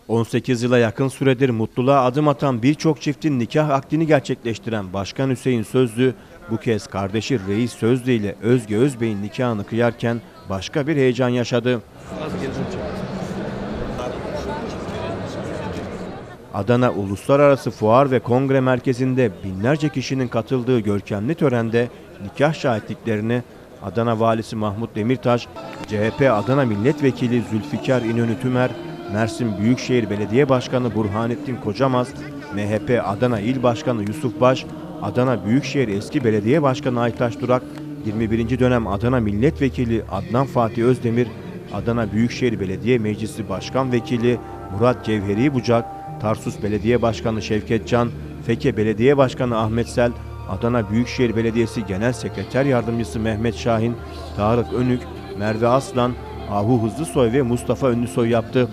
18 yıla yakın süredir mutluluğa adım atan birçok çiftin nikah akdini gerçekleştiren Başkan Hüseyin Sözlü, bu kez kardeşi Reis Sözlü ile Özge Özbey'in nikahını kıyarken başka bir heyecan yaşadı. Adana Uluslararası Fuar ve Kongre Merkezi'nde binlerce kişinin katıldığı görkemli törende nikah şahitliklerini Adana Valisi Mahmut Demirtaş, CHP Adana Milletvekili Zülfikar İnönü Tümer, Mersin Büyükşehir Belediye Başkanı Burhanettin Kocamaz, MHP Adana İl Başkanı Yusuf Baş, Adana Büyükşehir Eski Belediye Başkanı Aytaş Durak, 21. dönem Adana Milletvekili Adnan Fatih Özdemir, Adana Büyükşehir Belediye Meclisi Başkan Vekili Murat Cevheri Bucak, Tarsus Belediye Başkanı Şevket Can, Feke Belediye Başkanı Ahmet Sel, Adana Büyükşehir Belediyesi Genel Sekreter Yardımcısı Mehmet Şahin, Tarık Önük, Merve Aslan, Ahu Hızlısoy ve Mustafa Ünlüsoy yaptı.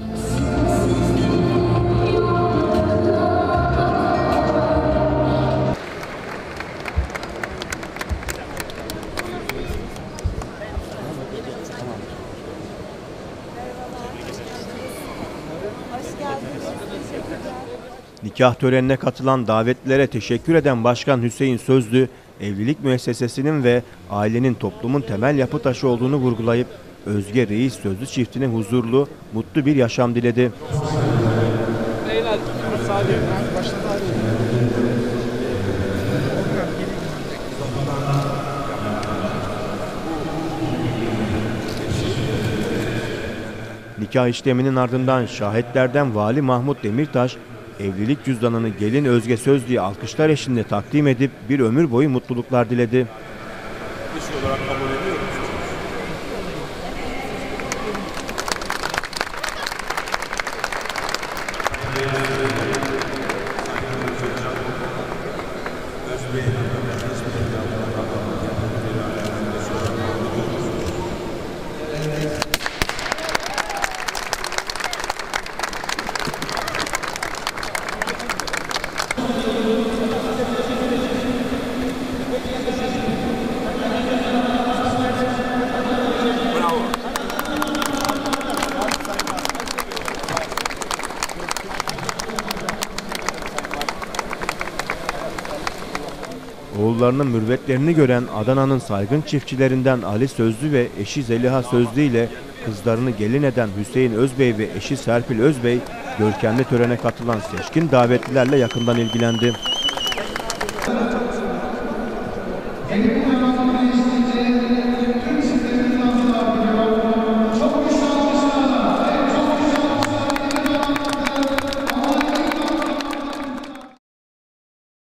Nikah törenine katılan davetlilere teşekkür eden Başkan Hüseyin Sözlü, evlilik müessesesinin ve ailenin toplumun temel yapı taşı olduğunu vurgulayıp Özge Reis Sözlü çiftine huzurlu, mutlu bir yaşam diledi. Nikah işleminin ardından şahitlerden Vali Mahmut Demirtaş, evlilik cüzdanını gelin Özge Sözlü'ye alkışlar eşliğinde takdim edip bir ömür boyu mutluluklar diledi. Eş olarak kabul ediyor musunuz? Oğullarının mürvetlerini gören Adana'nın saygın çiftçilerinden Ali Sözlü ve eşi Zeliha Sözlü ile kızlarını gelin eden Hüseyin Özbey ve eşi Serpil Özbey, görkemli törene katılan seçkin davetlilerle yakından ilgilendi.